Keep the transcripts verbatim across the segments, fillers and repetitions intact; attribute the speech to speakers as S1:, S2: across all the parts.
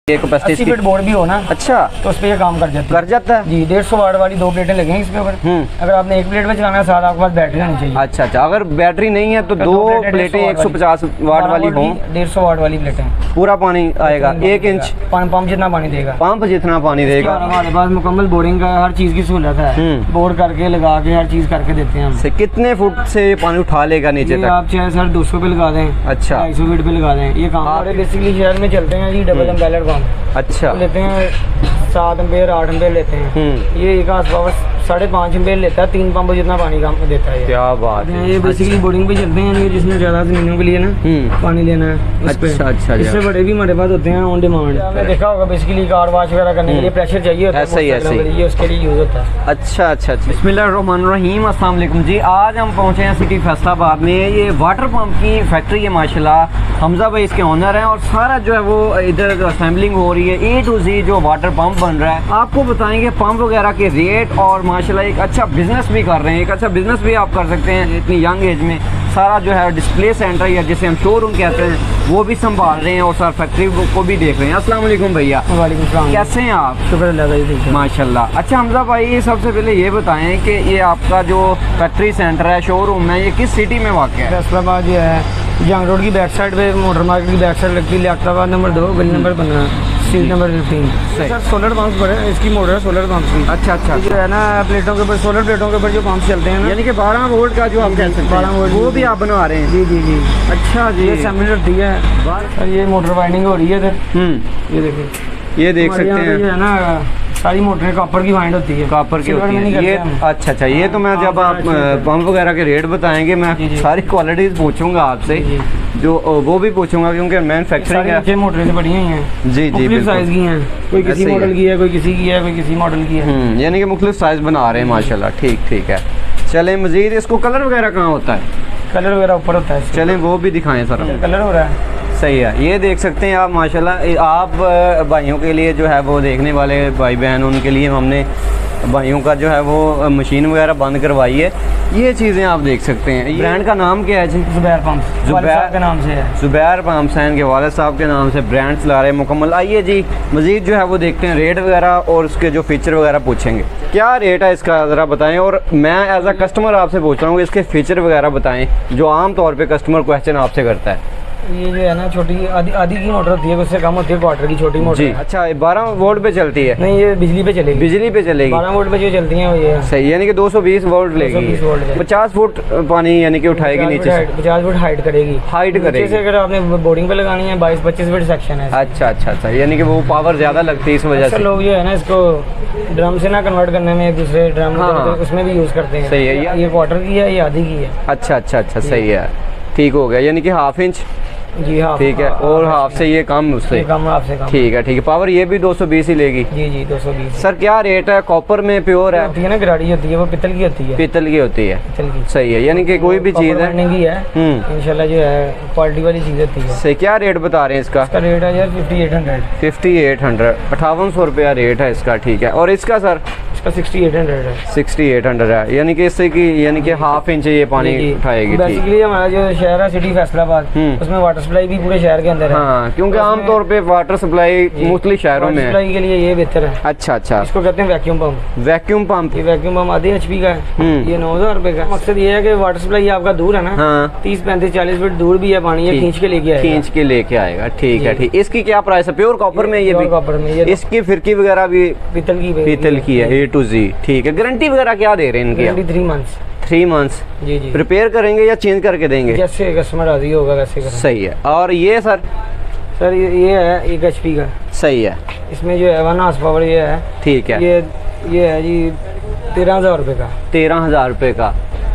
S1: ये कैपेसिटी
S2: अस्सी feet board भी हो ना,
S1: अच्छा,
S2: तो उस पर ये काम कर जाता है।
S1: कर जाता है
S2: जी। डेढ़ सौ वाट वाली दो प्लेटें लगेंगी इसके ऊपर। अगर आपने एक प्लेट में चलाना है, साथ आपके पास बैटरी होनी चाहिए।
S1: अच्छा अच्छा, अगर बैटरी नहीं है तो दो प्लेटें एक सौ पचास वाट वाली हो,
S2: डेढ़ सौ वाट वाली प्लेटें,
S1: पूरा पानी आएगा, एक इंच
S2: पंप जितना पानी देगा,
S1: पंप जितना पानी देगा।
S2: हमारे पास मुकम्मल बोरिंग का हर चीज की सहूलत है, बोर करके लगा के हर चीज करके देते हैं हम।
S1: से कितने फुट से ये पानी उठा लेगा नीचे तक?
S2: आप चाहे सर दो सौ पे लगा दें, अच्छा ढाई सौ फीट पे लगा दें, ये काम हमारे बेसिकली शहर में चलते हैं जी। डबल एम्बेलर पंप
S1: अच्छा
S2: लेते हैं, सात एम्पेयर आठ एम्पेयर लेते हैं। ये एक आसपास साढ़े पाँच एम्पेयर लेता है, तीन पंप जितना पानी काम देता है।
S1: क्या बात है।
S2: ये बेसिकली बोर्डिंग पे चलते हैं, जिसमें ज्यादा जमीनों के लिए ना पानी लेना है।
S1: अच्छा अच्छा,
S2: इससे बड़े भी हमारे पास होते हैं ऑन डिमांड। आपने देखा होगा बेसिकली कार वॉश वगैरह करने के लिए प्रेशर चाहिए होता है,
S1: ऐसा ही ऐसा ही
S2: ये उसके लिए यूज होता है।
S1: अच्छा अच्छा अच्छा। बिस्मिल्लाहिर्रहमानिर्रहीम, अस्सलाम वालेकुम जी। आज हम पहुंचे हैं सिटी फैसलाबाद में। ये वाटर पंप की फैक्ट्री है माशाल्लाह। हमजा भाई इसके ओनर हैं और सारा जो है वो इधर असेंबलिंग हो रही है, ए टू जी जो वाटर पंप बन रहा है। आपको बताएंगे पंप वगैरह के रेट, और माशाल्लाह एक अच्छा बिजनेस भी कर रहे हैं। एक अच्छा बिजनेस भी आप कर सकते हैं इतनी यंग एज में। सारा जो है डिस्प्ले सेंटर या जिसे हम शोरूम कहते हैं वो भी संभाल रहे हैं और सर फैक्ट्री को भी देख रहे हैं। अस्सलाम वालेकुम भैया।
S2: वालेकुम सलाम।
S1: कैसे हैं आप?
S2: शुक्र अल्लाह
S1: माशाल्लाह। अच्छा हमजा भाई, सबसे पहले ये बताएं कि ये आपका जो फैक्ट्री सेंटर है, शोरूम है, ये किस सिटी में वाक़ है?
S2: फैसलाबाद जो है जंग रोड की बैक साइड पे, मोटर मार्केट की बैक साइड लगती है, लियाकताबाद नंबर दो, गली नंबर पंद्रह, seat number fifteen. Sir solar pump पर है, इसकी मोटर है सोलर पंप की।
S1: अच्छा अच्छा,
S2: जो है ना प्लेटों के ऊपर, सोलर प्लेटों के ऊपर जो पंप चलते हैं ना,
S1: यानी कि बारह वोल्ट का जो आप कह सकते हैं,
S2: बारह वोल्ट,
S1: वो भी आप बना रहे हैं?
S2: जी जी जी।
S1: अच्छा जी।
S2: ये असेंबली होती है सर, ये मोटर वाइंडिंग हो रही है इधर। ये देखिए,
S1: ये देख सकते हैं,
S2: जो है ना सारी मोटरें कॉपर की वाइंड होती है,
S1: कॉपर की होती है ये। अच्छा अच्छा, ये तो मैं जब आप पंप वगैरह के रेट बताएंगे मैं सारी क्वालिटीज पूछूंगा आपसे, जो वो भी पूछूंगा क्योंकि मैन्युफैक्चरिंग है।
S2: मोटरें बढ़िया ही हैं
S1: जी जी,
S2: साइज की हैं, कोई किसी मॉडल की है, कोई किसी की है, कोई किसी मॉडल की है,
S1: यानी कि मुख्तलिफ साइज बना रहे हैं माशाल्लाह। ठीक ठीक है। चलें मजीद, इसको कलर वगैरह कहाँ होता है?
S2: कलर वगैरह ऊपर होता है।
S1: चलें वो भी दिखाएं सर।
S2: कलर हो रहा है,
S1: सही है। ये देख सकते हैं आप माशाल्लाह। आप भाइयों के लिए जो है वो देखने वाले भाई बहन, उनके लिए हमने भाइयों का जो है वो मशीन वगैरह बंद करवाई है। ये चीज़ें आप देख सकते हैं। ब्रांड का नाम क्या है जी?
S2: जुबैर पंप, जुबैर के नाम से है।
S1: जुबैर पंप हैं के वालिद साहब के नाम से ब्रांड चला रहे हैं मुकम्मल। आइए जी मज़ीद जो है वो देखते हैं रेट वगैरह और उसके जो फीचर वगैरह पूछेंगे। क्या रेट है इसका ज़रा बताएं, और मैं एज अ कस्टमर आपसे पूछ रहा हूँ इसके फीचर वगैरह बताएं जो आम तौर पर कस्टमर क्वेश्चन आपसे करता है।
S2: ये जो है ना छोटी आधी आधी की मोटर होती है, उससे कम होती है क्वार्टर की छोटी मोटर।
S1: जी अच्छा, बारह वोल्ट पे चलती है?
S2: नहीं, ये बिजली पे चलेगी।
S1: बिजली पे चलेगी,
S2: बारह वोल्ट पे जो चलती हैं ये
S1: सही, यानी कि दो सौ बीस वोल्ट लेगी। पचास फुट पानी यानी कि उठाएगी नीचे से,
S2: पचास फुट हाइट करेगी,
S1: हाइट करेगी।
S2: से अगर आपने बोर्डिंग पे लगानी है बाईस पच्चीस फीट सेक्शन है।
S1: अच्छा अच्छा अच्छा, यानी कि वो पावर ज़्यादा लगती है इस वजह से
S2: लोग जो है ना इसको ड्रम से ना कन्वर्ट करने में, एक दूसरे ड्रम उसमें भी यूज़ करते हैं।
S1: सही है।
S2: ये क्वार्टर की है, ये आधी की है।
S1: अच्छा अच्छा अच्छा, सही है, ठीक हो गया, यानी कि हाफ इंच।
S2: जी हाँ,
S1: ठीक है। और हाफ से ये कम, उससे
S2: कम, हाफ से कम।
S1: ठीक है ठीक है। पावर ये भी दो सौ बीस ही लेगी?
S2: जी जी, दो सौ बीस।
S1: सर क्या रेट है? कॉपर में प्योर है?
S2: होती है ना, गराड़ी होती है, वो पित्तल की होती है।
S1: पित्तल की होती है,
S2: पित्तल की।
S1: सही है, यानी कि कोई भी चीज़ है
S2: इंशाल्लाह जो है क्वालिटी वाली चीज़ होती है।
S1: सही। क्या रेट बता रहे हैं इसका?
S2: इसका रेट है यार fifty eight hundred.
S1: Fifty eight hundred अठावन सौ रुपया रेट है इसका। ठीक है। और इसका सर?
S2: इसका सिक्सटी एट हंड्रेड है।
S1: सिक्सटी एट हंड्रेड है, यानी कि इससे की यानी कि हाफ इंच ये पानी उठाएगी।
S2: बेसिकली हमारा जो शहर है सिटी फैसलाबाद, उसमें वाटर सप्लाई भी पूरे शहर के अंदर है।
S1: हाँ, क्योंकि आमतौर पे वाटर सप्लाई मुख्तलिफ शहरों में
S2: सप्लाई के लिए ये बेहतर है।
S1: अच्छा अच्छा,
S2: इसको कहते हैं वैक्यूम पंप।
S1: Vacuum pump.
S2: ये वैक्यूम पंप आधे एचपी का है, ये नौ हजार रुपए का। मकसद ये है कि वाटर सप्लाई आपका दूर है ना, हाँ। तीस पैंतीस चालीस फीट दूर भी है पानी, ये खींच के लेके आएगा।
S1: खींच के लेके आएगा। ठीक है ठीक। इसकी क्या प्राइस है? प्योर कॉपर में ये भी?
S2: कॉपर में।
S1: इसकी फिरकी वगैरह भी पित्तल की? पित्तल की है, ए टू जी। ठीक है। गारंटी वगैरह क्या दे रहे हैं इनकी?
S2: Three months.
S1: थ्री मंथ्स
S2: जी जी।
S1: रिपेयर करेंगे या चेंज करके देंगे?
S2: जैसे कस्टमर राजी होगा वैसे।
S1: सही है। और ये सर?
S2: सर ये, ये है एक एचपी का।
S1: सही है।
S2: इसमें जो है वन हाउस पावर ये है।
S1: ठीक है।
S2: ये ये है जी तेरह हजार रुपये का।
S1: तेरह हजार रुपये का,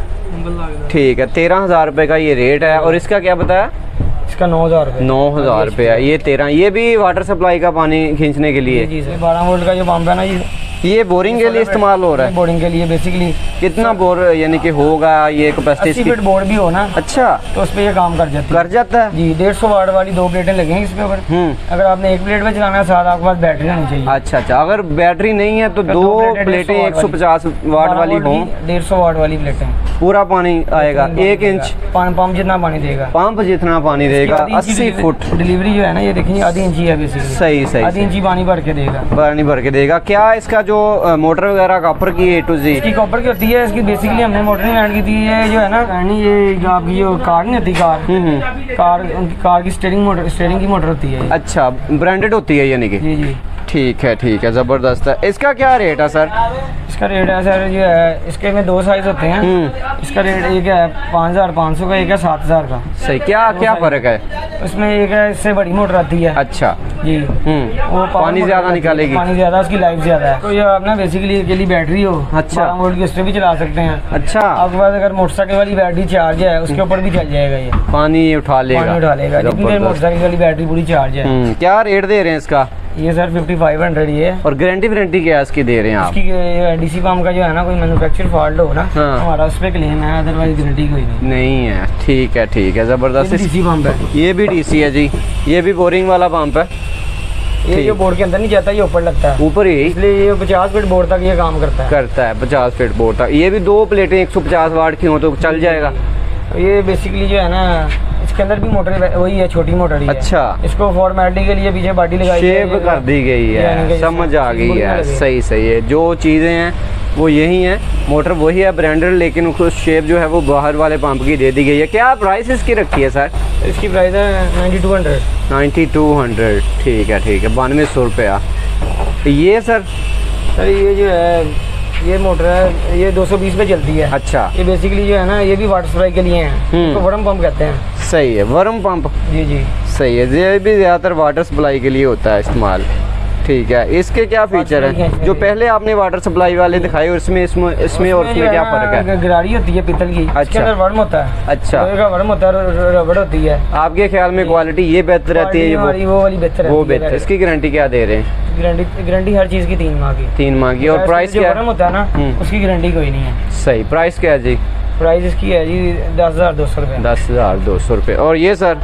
S1: ठीक है। तेरह हजार रुपये का ये रेट है। और इसका क्या बताया?
S2: इसका नौ हजार रुपये।
S1: नौ हजार रुपये। ये तेरह, ये भी वाटर सप्लाई का पानी खींचने के लिए?
S2: जी सर। बारह वोल्ट का जो पंप है ना जी,
S1: ये बोरिंग के लिए इस्तेमाल हो रहा है?
S2: बोरिंग के लिए बेसिकली।
S1: कितना बोर यानी कि होगा ये कैपेसिटी?
S2: अस्सी फीट बोर्ड भी हो ना।
S1: अच्छा,
S2: तो उस पर ये काम कर जाता है।
S1: कर जाता है
S2: जी। डेढ़ सौ वाट वाली दो प्लेटें लगेंगी इसके ऊपर। अगर आपने एक प्लेट में चलाना है, साथ आपके पास बैटरी होनी चाहिए।
S1: अच्छा अच्छा, अगर बैटरी नहीं है तो दो प्लेटें एक सौ पचास वाट वाली हों,
S2: डेढ़ सौ वाट वाली प्लेटें,
S1: पूरा पानी आएगा। एक इंच
S2: पंप जितना पानी देगा,
S1: पंप जितना पानी देगा। अस्सी फुट
S2: डिलीवरी जो है ना, ये देखिए आधी इंची है बेसिकली।
S1: सही सही,
S2: आधी इंची पानी भर के देगा,
S1: पानी भर के देगा। क्या इसका जो मोटर वगैरह कॉपर की ए टू जी?
S2: इसकी कॉपर की होती है। इसकी बेसिकली हमने मोटर नहीं ऐड की थी। ये जो है ना, ये जो आपकी जो कार नहीं होती, कार कार उनकी कार की स्टीयरिंग मोटर, स्टीयरिंग की मोटर होती है।
S1: अच्छा, ब्रांडेड होती है यानी कि? जी
S2: जी।
S1: ठीक है ठीक है, ज़बरदस्त है। इसका क्या रेट है सर?
S2: इसका रेट है सर, जो है इसके में दो साइज होते हैं। इसका रेट एक है पाँच हज़ार पाँच सौ का, एक है सात हज़ार का।
S1: सही। क्या क्या फ़र्क है
S2: उसमें? एक है इससे बड़ी मोटर आती है।
S1: अच्छा
S2: जी।
S1: वो पानी ज़्यादा निकालेगी,
S2: पानी ज़्यादा, उसकी लाइफ ज़्यादा है। तो ये आप ना बेसिकली अकेली बैटरी हो,
S1: अच्छा,
S2: वोल्ट की, उस पर भी चला सकते हैं।
S1: अच्छा,
S2: आपके पास अगर मोटरसाइकिल वाली बैटरी चार्ज है, उसके ऊपर भी चल जाएगा, ये
S1: पानी उठा लेगा,
S2: पानी उठा लेगा। जितनी मोटरसाइकिल वाली बैटरी पूरी चार्ज है।
S1: क्या रेट दे रहे हैं इसका?
S2: ये सर फिफ्टी फाइव हंड्रेड ये।
S1: और गारंटी वारंटी क्या इसकी दे रहे हैं आप?
S2: इसकी डीसी पंप का जो है ना, कोई मैन्युफैक्चर फॉल्ट हो ना,
S1: हाँ,
S2: हमारा उस पर क्लेम है, अदरवाइज गारंटी कोई नहीं
S1: नहीं है। ठीक है ठीक है, ज़बरदस्त।
S2: डीसी पंप है,
S1: ये भी डीसी है जी। ये भी बोरिंग वाला पंप है।
S2: ये जो बोर्ड के अंदर नहीं जाता, ये ऊपर लगता है,
S1: ऊपर ही,
S2: इसलिए ये पचास फीट बोर्ड तक ये काम करता है।
S1: करता है पचास फीट बोर्ड तक। ये भी दो प्लेटें एक सौ पचास वाट की हो तो चल जाएगा।
S2: ये बेसिकली जो है ना, इसके अंदर भी मोटर वही है, छोटी मोटर ही है।
S1: अच्छा,
S2: इसको फॉर्मेलिटी के लिए पीछे बॉडी लगाई,
S1: शेप कर दी गई है, समझ आ गई है। सही सही है, जो चीज़ें हैं वो यही हैं। मोटर वही है ब्रांडेड, लेकिन उसको शेप जो है वो बाहर वाले पंप की दे दी गई है। क्या प्राइस इसकी रखी है सर?
S2: इसकी प्राइस है ninety two hundred.
S1: Ninety two hundred ठीक है ठीक है, बानवे सौ रुपया। ये सर?
S2: सर ये जो है, ये मोटर है, ये दो सौ बीस पे चलती है।
S1: अच्छा।
S2: ये बेसिकली जो है ना, ये भी वाटर सप्लाई के लिए है, तो वर्म पंप कहते हैं।
S1: सही है, वर्म पंप।
S2: जी जी
S1: सही है, ये भी ज़्यादातर वाटर सप्लाई के लिए होता है इस्तेमाल। ठीक है, इसके क्या फीचर है जो पहले आपने वाटर सप्लाई वाले दिखाए, और इसमें इसमें इसमें और इसमें क्या फ़र्क है?
S2: गरारी होती है पीतल की, इसके अंदर वर्म होता है।
S1: अच्छा,
S2: वर्म होता है, रबड़ होती है।
S1: आपके ख्याल में क्वालिटी ये बेहतर रहती है?
S2: ये वो वाली बेहतर है,
S1: वो बेहतर। इसकी गारंटी क्या दे रहे हैं?
S2: गारंटी गारंटी हर चीज़ की तीन माह की।
S1: तीन माह की। और प्राइस क्या
S2: होता है ना, उसकी गारंटी कोई नहीं है।
S1: सही। प्राइस क्या है जी?
S2: प्राइस इसकी है जी दस हज़ार दो सौ रुपये।
S1: दस हज़ार दो सौ रुपये। और ये सर?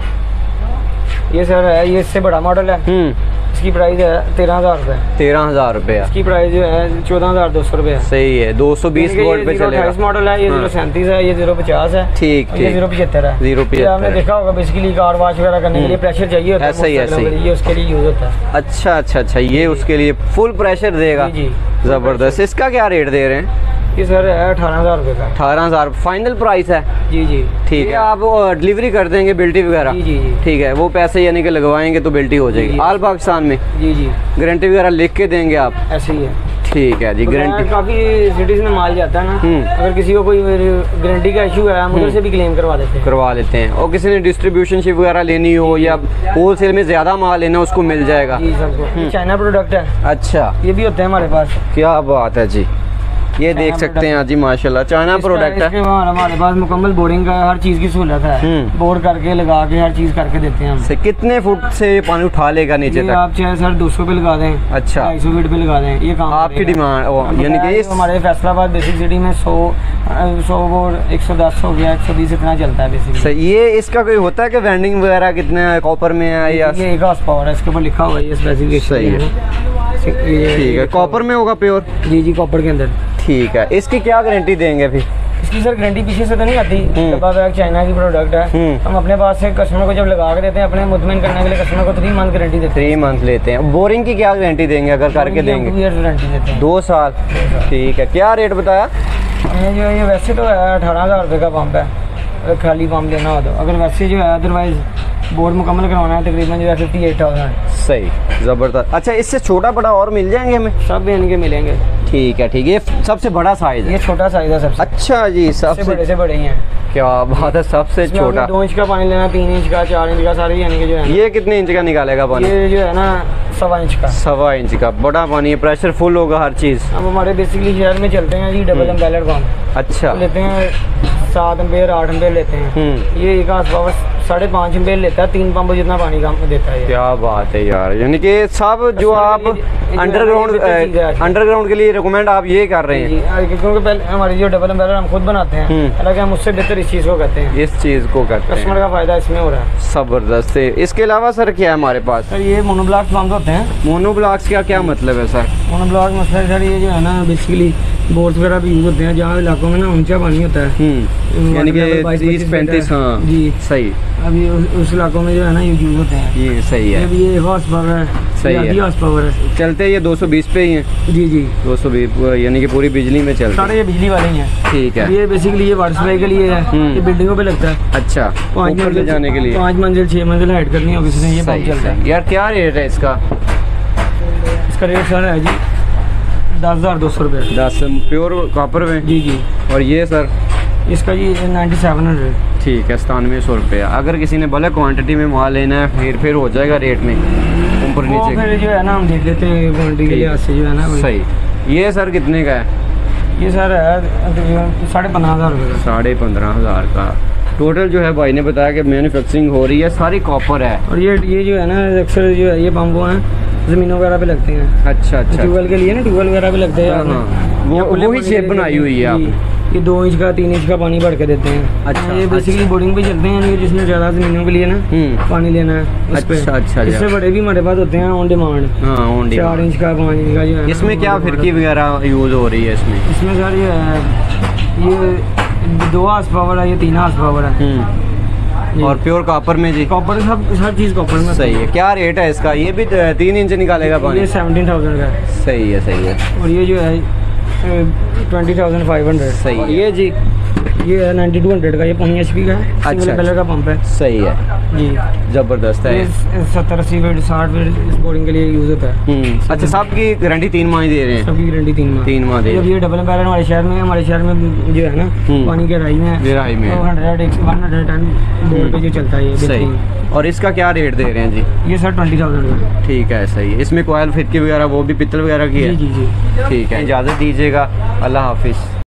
S2: ये सर है, ये इससे बड़ा मॉडल है। इसकी प्राइस है तेरह हज़ार रुपये। तेरह
S1: हज़ार रुपये।
S2: इसकी प्राइस जो है चौदह हज़ार दो सौ रुपये।
S1: सही है, दो सौ बीस वोल्ट पे चलेगा।
S2: अट्ठाईस मॉडल है, ये जीरो सैंतीस है, ये जीरो पचास है। ठीक ठीक। ये जीरो पचहत्तर है। जीरो पचहत्तर आपने देखा होगा, बेसिकली कार वॉश वगैरह करने के लिए प्रेशर चाहिए होता है।
S1: ऐसा ही ऐसा ही,
S2: ये उसके लिए यूज होता है।
S1: अच्छा अच्छा अच्छा, ये उसके लिए फुल प्रेशर देगा। जी, ज़बरदस्त। इसका क्या रेट दे रहे हैं?
S2: ये सर है अठारह हज़ार रुपये का।
S1: अठारह हज़ार फाइनल प्राइस है? जी जी। ठीक है, आप डिलीवरी कर देंगे बिल्टी वगैरह? जी जी। ठीक है, वो पैसे यानी कि लगवाएंगे तो बिल्टी हो जाएगी ऑल पाकिस्तान में? जी जी। गारंटी वगैरह लिख के देंगे आप? ऐसे ही है। ठीक है जी। गारंटी काफ़ी सिटीज़ में माल जाता है ना, अगर किसी को कोई गारंटी का इशू है, हम उधर से भी क्लेम करवा देते हैं। करवा लेते हैं। और किसी ने डिस्ट्रीब्यूशनशिप वगैरह लेनी हो या होल सेल में ज़्यादा माल लेना, उसको मिल जाएगा? जी सबको। चाइना प्रोडक्ट है। अच्छा, ये भी होते हैं हमारे पास। क्या बात है जी, ये देख सकते हैं जी, माशाल्लाह चाइना प्रोडक्ट है। हमारे पास मुकम्मल बोर्डिंग का हर चीज़ की सहूलत है, बोर्ड करके लगा के हर चीज़ करके देते हैं हम। से कितने फुट से पानी उठा लेगा नीचे तक? आप चाहे सर दो सौ पे लगा दें, अच्छा ढाई सौ फीट पे लगा दें, ये काम आपकी डिमांड। यानी कि हमारे फैसलाबाद बेसिक सिटी में सौ सौ बोर्ड एक सौ दस हो गया, एक सौ बीस इतना चलता है बेसिक। ये इसका कोई होता है कि वेंडिंग वगैरह कितना कॉपर में है या? ये एक हॉर्स पावर है, इसके ऊपर लिखा हुआ है, ये स्पेसिफिकेशन है। ठीक है, कॉपर में होगा प्योर? जी जी, कॉपर के अंदर। ठीक है, इसकी क्या गारंटी देंगे फिर? इसकी सर गारंटी पीछे से तो नहीं आती, बैग चाइना की प्रोडक्ट है, हम अपने पास से कस्टमर को जब लगा के देते हैं, अपने मुतमईन करने के लिए कस्टमर को थ्री मंथ गारंटी देते हैं। थ्री मंथ लेते हैं। बोरिंग की क्या गारंटी देंगे अगर करके देंगे? गारंटी देते हैं, दो साल। ठीक है, क्या रेट बताया? ये जो ये वैसे तो है अठारह हज़ार रुपये का पंप है, अगर खाली पंप लेना हो तो। अगर वैसे जो है अदरवाइज बोर्ड मुकम्मल करवाना है, तकरीबन जो है फिफ्टी एट थाउजेंड। सही, ज़बरदस्त। अच्छा, इससे छोटा बड़ा और मिल जाएंगे हमें? सब इनके मिलेंगे। ठीक है ठीक है, ये सबसे बड़ा साइज है? ये छोटा साइज है सबसे। अच्छा जी, सबसे बड़े से बड़े ही हैं। क्या बात है, सबसे छोटा। दो इंच का पानी लेना, तीन इंच का, चार इंच का, सारे यानी कि जो है। ये कितने इंच का निकालेगा पानी? ये जो है ना सवा इंच का। सवा इंच का बड़ा पानी है, प्रेशर फुल होगा हर चीज़। अब हमारे बेसिकली शहर में चलते हैं जी डबल एम्बेलर पंप। अच्छा, लेते हैं
S2: सात एम्पेयर आठ एम्पेयर लेते हैं।
S1: हम्म।
S2: ये एक हाउस पावर साढ़े पाँच एम्पेयर लेता है, तीन पंप जितना पानी कम देता है ये।
S1: क्या बात है यार, यानी कि सब जो आप अंडरग्राउंड अंडरग्राउंड के लिए रिकमेंड आप ये कर रहे हैं
S2: जी, क्योंकि पहले हमारी जो डबल एम्पेयर हम खुद बनाते हैं, हालांकि हम उससे बेहतर इस चीज़ को करते हैं,
S1: इस चीज़ को करते हैं,
S2: कस्टमर का फायदा इसमें हो रहा है।
S1: ज़बरदस्त है। इसके अलावा सर क्या है हमारे पास?
S2: सर ये मोनोब्लॉक पंप होते हैं।
S1: मोनोब्लॉक्स का क्या मतलब है सर?
S2: मोनोब्लॉक मतलब सर ये जो है ना बेसिकली बोर्ड्स वगैरह भी यूज होते हैं जहाँ इलाकों में ना ऊंचा पानी होता है,
S1: यानी कि तीस पैंतीस। हाँ
S2: जी
S1: सही।
S2: अभी उस, उस इलाकों में जो है ना ये यूज होते हैं।
S1: ये सही है।
S2: अभी ये हॉर्स पावर है,
S1: सही है,
S2: हॉर्स पावर है।
S1: चलते ये दो सौ बीस पे ही हैं?
S2: जी जी
S1: दो सौ बीस यानी कि पूरी बिजली में चलते
S2: सारे ये बिजली वाले ही हैं।
S1: ठीक है।
S2: ये बेसिकली ये वाटर सप्लाई के लिए है, ये बिल्डिंगों पे लगता है।
S1: अच्छा,
S2: पाँच
S1: ऊपर ले
S2: मंजिल
S1: जाने के लिए?
S2: पाँच मंजिल छः मंजिल हाइट करनी हो किसी ने, ये पंप चलता है।
S1: यार क्या रेट है इसका?
S2: इसका रेट सर है जी दस हज़ार दो सौ रुपये।
S1: दस प्योर कॉपर में?
S2: जी जी।
S1: और ये सर?
S2: इसका जी नाइन्टी सेवन हंड्रेड।
S1: ठीक है, सतानवे सौ रुपये। अगर किसी ने बल्क क्वांटिटी में माल लेना है फिर फिर हो जाएगा रेट में ऊपर
S2: वो
S1: नीचे?
S2: फिर जो है ना हम देख लेते हैं क्वान्टिटी के लिहाज से जो है ना वही।
S1: सही। ये सर कितने का है?
S2: ये सर है साढ़े पंद्रह हज़ार रुपये का।
S1: साढ़े पंद्रह हज़ार का टोटल जो है भाई ने बताया कि मैन्युफैक्चरिंग हो रही है, सारी कॉपर है।
S2: और ये ये जो है ना अक्सर जो है ये पंप हैं ज़मीनों वगैरह पे लगते हैं।
S1: अच्छा अच्छा।
S2: ट्यूबवेल के लिए ना ट्यूबवेल वगैरह पे लगते हैं।
S1: हाँ, वो वही शेप बनाई हुई है आपने?
S2: ये दो इंच का तीन इंच का पानी भर के देते हैं।
S1: अच्छा,
S2: ये बेसिकली बोर्डिंग पे चलते हैं, जिसमें ज़्यादा ज़मीनों के लिए ना पानी लेना है उस पे।
S1: अच्छा अच्छा।
S2: इससे बड़े भी हमारे पास होते हैं ऑन डिमांड।
S1: हाँ ऑन डिमांड।
S2: चार इंच का पाँच इंच का जो है।
S1: इसमें क्या फिरकी वगैरह यूज़ हो रही है इसमें?
S2: इसमें सर ये है ये दो हार्स पावर है, ये तीन हार्स पावर है।
S1: और प्योर कॉपर में जी?
S2: कॉपर सब हर चीज़ कॉपर में।
S1: सही है। क्या रेट है इसका? ये भी तीन इंच निकालेगा पानी?
S2: ये सेवनटीन थाउजेंड का है।
S1: सही है सही है।
S2: और ये जो है ट्वेंटी थाउजेंड फाइव हंड्रेड।
S1: सही है। ये जी?
S2: ये है नाइन्टी टू हंड्रेड का, ये पौनी एच पी का है।
S1: अच्छा,
S2: सिंगल कलर का पंप है।
S1: सही है
S2: जी,
S1: ज़बरदस्त है।
S2: ये सत्तर अस्सी फीट साठ फीट इस बोरिंग के लिए यूज़ होता है।
S1: अच्छा, सबकी गारंटी तीन माह दे रहे हैं?
S2: सबकी गारंटी तीन माह।
S1: तीन माह दे।
S2: जब ये डबल एम्पायर हमारे शहर में हमारे शहर में जो है ना पानी के गहराई में
S1: गहराई में
S2: hundred one hundred ton board पे जो चलता है ये।
S1: सही। और इसका क्या रेट दे रहे हैं जी?
S2: ये सर ट्वेंटी थाउजेंड का।
S1: ठीक है सही है। इसमें कोयल फिरकी वगैरह वो भी पित्तल वगैरह की है?
S2: जी जी जी।
S1: ठीक है, इजाज़त दीजिएगा। अल्लाह हाफिज़।